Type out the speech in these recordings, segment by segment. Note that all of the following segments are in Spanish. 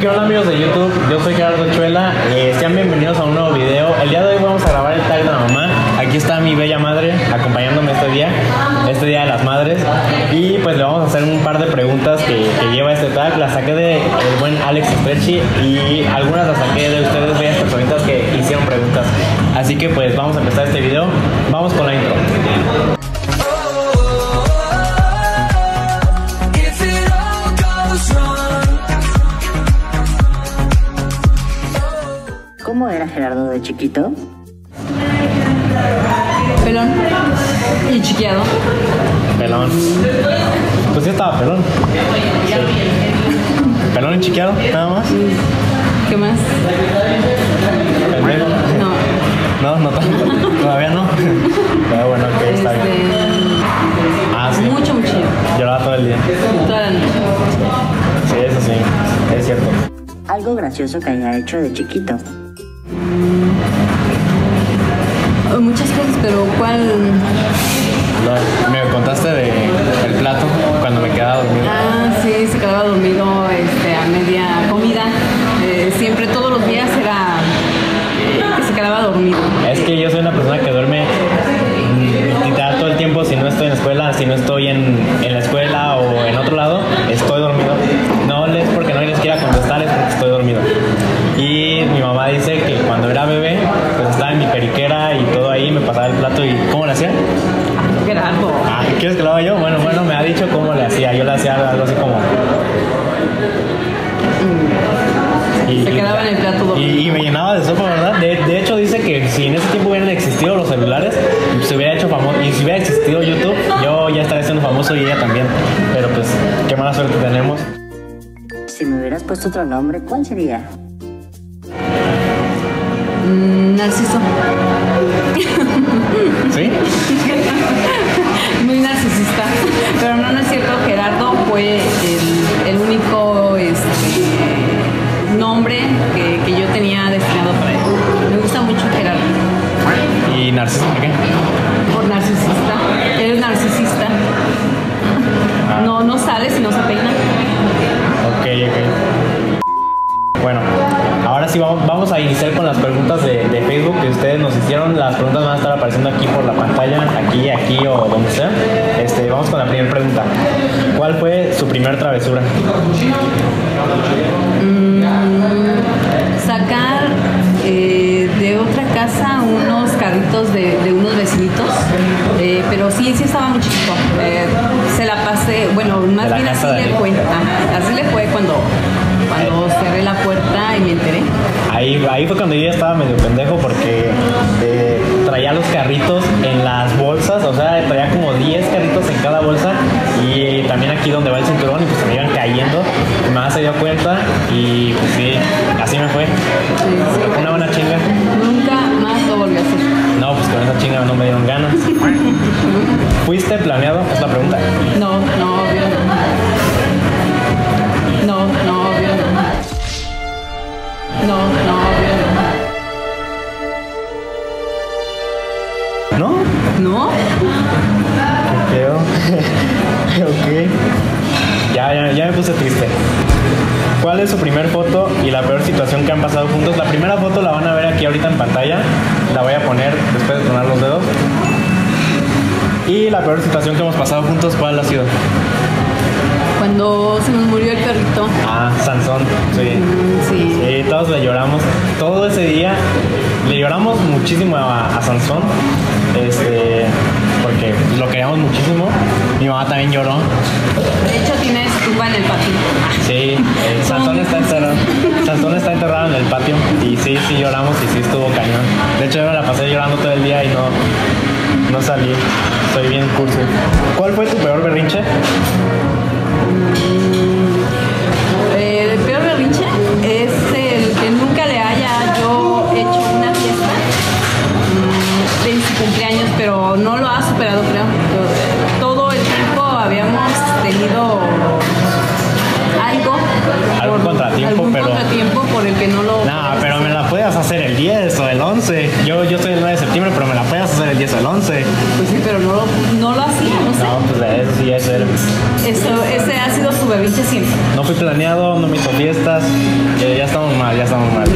¿Qué onda, amigos de YouTube? Yo soy Gerardo Chuela. Sean bienvenidos a un nuevo video. El día de hoy vamos a grabar el tag de la mamá. Aquí está mi bella madre acompañándome este día de las madres. Y pues le vamos a hacer un par de preguntas que lleva este tag. Las saqué de el buen Alex Stretchy y algunas las saqué de ustedes, bellas personitas que hicieron preguntas. Así que pues vamos a empezar este video. Vamos con la intro. ¿Cómo era Gerardo de chiquito? Pelón y chiqueado. Pelón. Pues sí estaba pelón. Sí. Pelón y chiqueado, nada más. ¿Qué más? ¿Pendejo? No tanto. Todavía no. Pero bueno, ok, está bien. Ah, sí. Mucho. Lloraba todo el día. Toda la noche. Sí, eso sí, es cierto. Algo gracioso que haya hecho de chiquito. Muchas cosas, pero ¿cuál? Me contaste del plato cuando me quedaba dormido. Ah, sí, se quedaba dormido a media comida. Siempre, todos los días era que se quedaba dormido. Es que yo soy una persona que duerme literal todo el tiempo. Si no estoy en la escuela, si no estoy en la escuela o en otro lado, estoy dormido. No es porque no les quiera contestar, es porque estoy dormido. Y mi mamá dice que cuando era bebé, pues estaba en mi periquera y todo ahí, me pasaba el plato y ¿cómo le hacía? Gerardo. Ah, ¿quieres que lo haga yo? Bueno, me ha dicho cómo le hacía. Yo le hacía algo así como... Se quedaba en el plato dormido. Y me llenaba de sopa, ¿verdad? De hecho dice que si en ese tiempo hubieran existido los celulares, se hubiera hecho famoso. Y si hubiera existido YouTube, yo ya estaría siendo famoso y ella también. Pero pues, qué mala suerte tenemos. Si me hubieras puesto otro nombre, ¿cuál sería? Narciso. ¿Sí? Muy narcisista. Pero no es cierto. Gerardo fue el único nombre que yo tenía destinado para él. Me gusta mucho Gerardo. ¿Y Narciso por qué? Por narcisista. Él es narcisista. No sale si no se peina. Ok. Bueno, ahora sí vamos a iniciar con las preguntas de Facebook que ustedes nos hicieron. Las preguntas van a estar apareciendo aquí por la pantalla, aquí o donde sea. Vamos con la primera pregunta. ¿Cuál fue su primer travesura? Sacar de otra casa unos carritos de unos vecinitos, pero sí estaba muy chiquito. Se la pasé, bueno, más bien así le cuenta. Así le fue cuando cerré la puerta y me enteré. Ahí fue cuando yo ya estaba medio pendejo porque traía los carritos en las bolsas, o sea, traía como 10 carritos en cada bolsa y también aquí donde va el cinturón y pues se me iban cayendo. Mi mamá se dio cuenta y pues sí, así me fue. Sí. Una buena chinga. Nunca más lo volví a hacer. No, pues con esa chinga no me dieron ganas. ¿Fuiste planeado? Es la pregunta. No, obvio no. No, obvio no. No, obvio no. ¿No? no. ¿No? Qué feo. Ok. Ya me puse triste. ¿Cuál es su primer foto y la peor situación que han pasado juntos? La primera foto la van a ver aquí ahorita en pantalla. La voy a poner después de tronar los dedos. Y la peor situación que hemos pasado juntos, ¿cuál ha sido? Cuando se nos murió el perrito. Ah, Sansón, sí. Sí, todos le lloramos. Todo ese día le lloramos muchísimo a Sansón. Porque lo queríamos muchísimo. Mi mamá también lloró. De hecho, tiene estufa en el patio. Sí, Sansón está enterrado en el patio. Y sí lloramos y sí estuvo cañón. De hecho, yo me la pasé llorando todo el día y no salí. Soy bien cursi. ¿Cuál fue tu peor berrinche? El peor berrinche es el que nunca le haya yo hecho una fiesta en su cumpleaños, pero no lo ha superado, creo. Todo el tiempo habíamos tenido algún contratiempo por el que no lo... No, pero me la puedes hacer el 10 o el 11. Yo soy el 9 de septiembre, pero me la puedes hacer el 10 o el 11. Pues sí, pero no lo hacía, no sé. No, pues eso sí, ese ha sido su berrinche siempre. No fui planeado, no me hizo fiestas. ya estamos mal, ya estamos mal.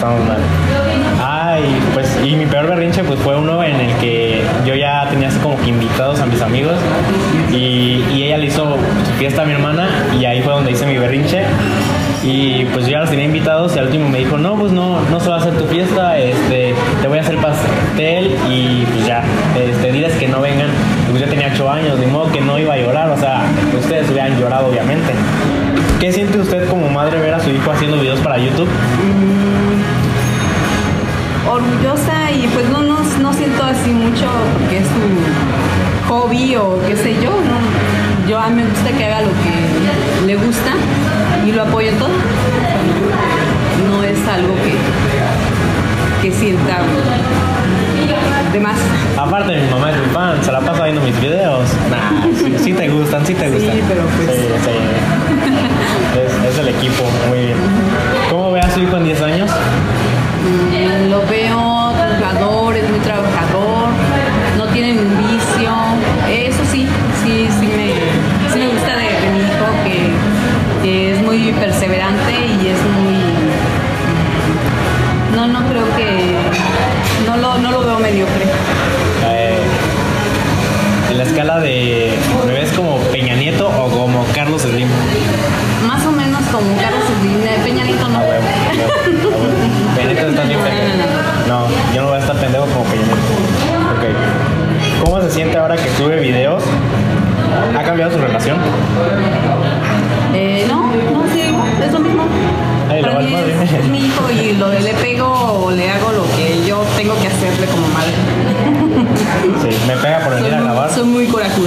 Ay, pues, y mi peor berrinche pues fue uno en el que yo ya tenía así como que invitados a mis amigos y ella le hizo su fiesta a mi hermana y ahí fue donde hice mi berrinche. Y pues yo ya los tenía invitados y al último me dijo, no, pues no se va a hacer tu fiesta, te voy a hacer pastel y pues ya, diles que no vengan. Y pues yo tenía 8 años, de modo que no iba a llorar, o sea, ustedes hubieran llorado obviamente. ¿Qué siente usted como madre ver a su hijo haciendo videos para YouTube? Orgullosa y pues no siento así mucho porque es su hobby o qué sé yo, ¿no? Yo a mí me gusta que haga lo que le gusta y lo apoyo en todo. No es algo que sienta de más. Aparte mi mamá es mi fan, se la pasa viendo mis videos. Nah, sí te gustan. Sí, pero pues... Sí. Es el equipo, muy bien. ¿Cómo ve a su hijo en 10 años? Lo veo trabajador, es muy trabajador, no tiene un vicio. Eso sí me gusta de mi hijo, que es muy perseverante y es muy... No creo que... No lo veo mediocre. En la escala de... ¿me ves como Peña Nieto o como Carlos Slim? Más o menos como Carlos Slim, Peña Nieto no. Peña Nieto está bien pendejo. No, yo no voy a estar pendejo como Peña Nieto. Ok. ¿Cómo se siente ahora que sube videos? ¿Ha cambiado su relación? No, sí, es lo mismo. Para mí es mi hijo y le pego o le hago lo que yo tengo que hacerle como madre. Sí, me pega por venir a grabar. Soy muy corajuda.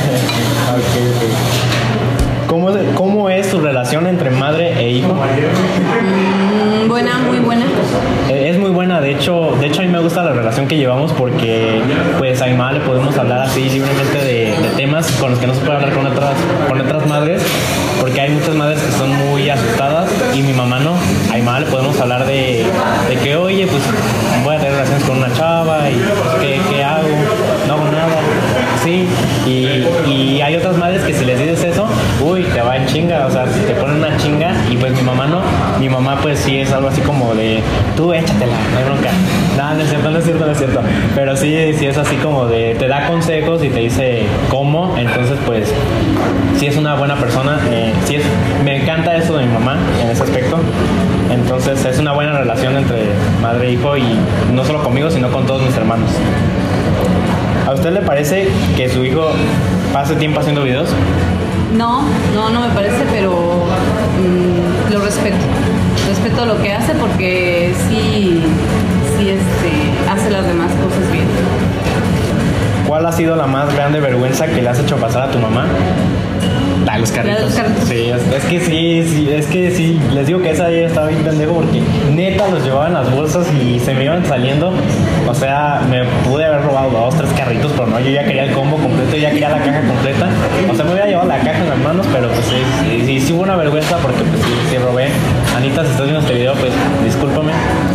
Ok. ¿Cómo es tu relación entre madre e hijo? Buena, muy buena. Es muy buena, de hecho a mí me gusta la relación que llevamos porque pues a mi mamá le podemos hablar así libremente de temas con los que no se puede hablar con otras madres, porque hay muchas madres que son muy asustadas y mi mamá no. A mi mamá le podemos hablar de que oye, pues voy a tener relaciones con una chava y pues, ¿qué hago? No hago nada. Sí, y hay otras madres que si les dices eso, uy, te va en chinga, o sea, te ponen una chinga y pues mi mamá no. Mi mamá pues sí es algo así como de, tú échatela, no hay bronca. Nada, no es cierto. Pero sí es así como de, te da consejos y te dice cómo, entonces pues sí es una buena persona. Me encanta eso de mi mamá en ese aspecto. Entonces es una buena relación entre madre e hijo y no solo conmigo, sino con todos mis hermanos. ¿A usted le parece que su hijo pase tiempo haciendo videos? No me parece, pero lo respeto. Respeto lo que hace porque sí hace las demás cosas bien. ¿Cuál ha sido la más grande vergüenza que le has hecho pasar a tu mamá? Los carritos. Sí, es que sí, les digo que esa día estaba bien pendejo porque neta los llevaba en las bolsas y se me iban saliendo. O sea, me pude haber robado 2, 3 carritos, pero no, yo ya quería el combo completo, yo ya quería la caja completa. O sea, me hubiera llevado la caja en las manos, pero pues sí hubo una vergüenza porque pues sí robé. Anita, si estás viendo este video, pues discúlpame.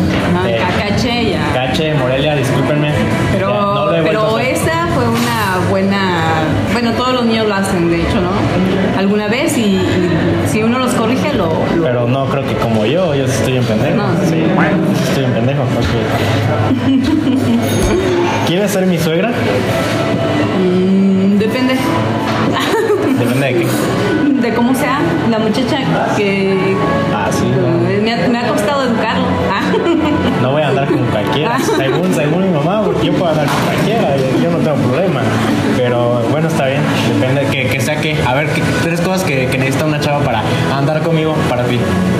Cache, Morelia, discúlpenme. Pero esa fue una buena... Bueno, todos los niños lo hacen, de hecho, ¿no? Alguna vez y si uno los corrige, Pero no creo que como yo sí estoy en pendejo. No. Sí, estoy en pendejo. Okay. ¿Quieres ser mi suegra? Depende. ¿Depende de qué? De cómo sea la muchacha que... Sí. Me ha costado educarlo. No voy a andar con cualquiera. Según mi mamá, porque yo puedo andar con cualquiera. Yo no tengo problema. Pero bueno, está bien. Depende de que sea que... A ver, 3 cosas que necesita una chava para andar conmigo, para ti.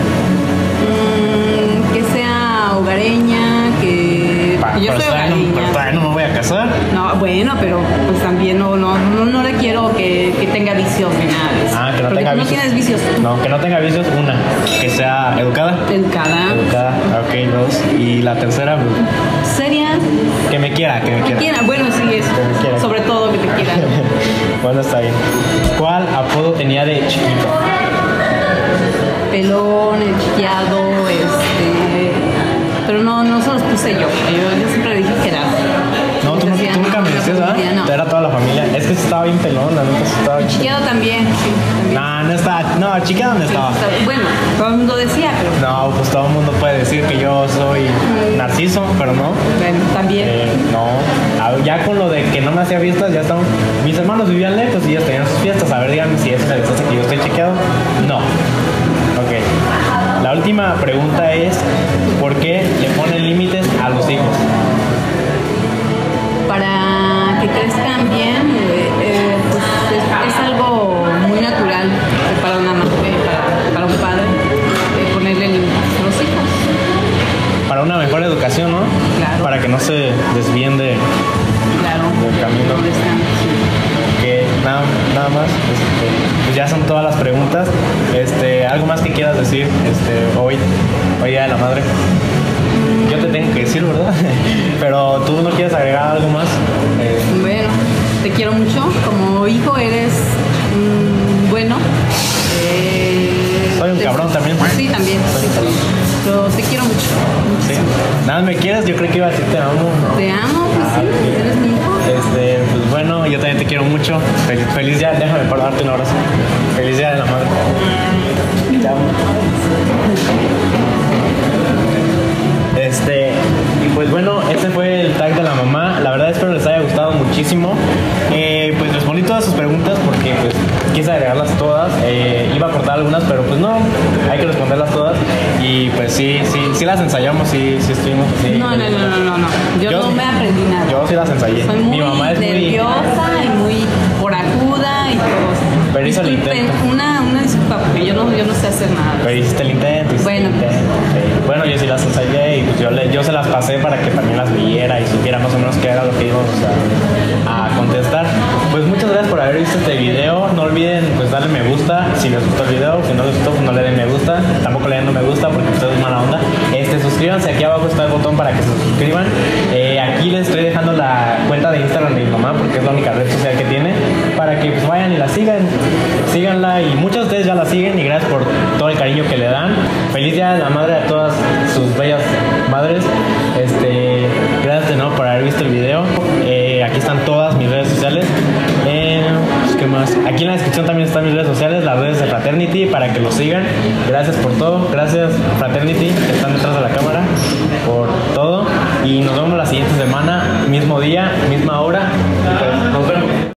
Que sea hogareña, que... Yo soy hogareña. Pero todavía no me voy a casar. No, bueno, pero pues también no le quiero que tenga vicios ni nada de eso. Que no tenga vicios. No tienes vicios. No, que no tenga vicios, una. Que sea educada. Educada. Ok, 2. Y la tercera, seria. Que me quiera. Bueno, sí, eso. Que me quiera. Sobre todo que te quiera. Bueno, está bien. ¿Cuál apodo tenía de chiquito? Pelón, chiqueado, pero no se los puse yo siempre le dije que era. No, tú nunca me decías, ¿verdad? No. Era toda la familia. Es que estaba bien pelón, la neta estaba. Chiqueado también, sí. No estaba. No, chiqueado no estaba. Bueno, todo el mundo decía, pero. No, todo el mundo puede decir que yo soy narciso, pero no. Bueno, también. No, ya con lo de que no me hacía fiestas, ya estaban. Mis hermanos vivían lejos y ellos tenían sus fiestas. A ver, díganme si eso se les hace que yo estoy chequeado. No. Ok. La última pregunta es: ¿por qué le ponen límites a los hijos? Para que crezcan bien, pues es algo muy natural para una madre, para un padre, ponerle límites a los hijos. Para una mejor educación, ¿no? Claro. Para que no se desvíen del camino. Donde están, sí. Que nada más, pues ya son todas las preguntas. Algo más que quieras decir hoy día de la madre. Yo te tengo que decir, ¿verdad? Pero tú no quieres agregar algo más. Bueno, te quiero mucho. Como hijo eres bueno. Soy un cabrón también. Sí, también. Soy un cabrón. Pero te quiero mucho. Sí. Nada, ¿me quieres? Yo creo que iba a decir te amo. Te amo, pues sí, eres mi hijo. Pues bueno, yo también te quiero mucho. Feliz día, déjame para darte un abrazo. Feliz día de la madre. Te amo. Y pues bueno, ese fue el tag de la mamá. La verdad espero les haya gustado muchísimo. Pues respondí todas sus preguntas porque pues quise agregarlas todas. Iba a cortar algunas, pero pues no, hay que responderlas todas. Y pues sí las ensayamos, sí estuvimos así. No. Yo no me aprendí nada. Yo sí las ensayé. Soy muy Mi mamá es nerviosa y muy corajuda y todo. Pero hizo el intento. Una disculpa porque yo no sé hacer nada. Pero hiciste el intento. Bueno. Sí. Bueno, yo sí las ensayé y pues yo se las pasé para que también las viera y supiera más o menos qué era lo que íbamos a contestar. Pues muchas gracias por haber visto este video. No olviden pues darle me gusta si les gustó el video. Si no les gustó, pues no le den me gusta. Tampoco le den no me gusta porque ustedes es mala onda. Suscríbanse, aquí abajo está el botón para que se suscriban. Aquí les estoy dejando la cuenta de Instagram de mi mamá porque es la única red social que tiene, para que pues vayan y la sigan. Síganla y muchos de ustedes ya la siguen y gracias por todo el cariño que le dan. Feliz día de la madre a todas sus bellas madres. Gracias de nuevo por haber visto el video. Aquí están todas mis redes sociales. Pues, ¿qué más? Aquí en la descripción también están mis redes sociales, las redes de Fraternity, para que los sigan. Gracias por todo. Gracias Fraternity, que están detrás de la cámara, por todo. Y nos vemos la siguiente semana, mismo día, misma hora. Pues, nos vemos.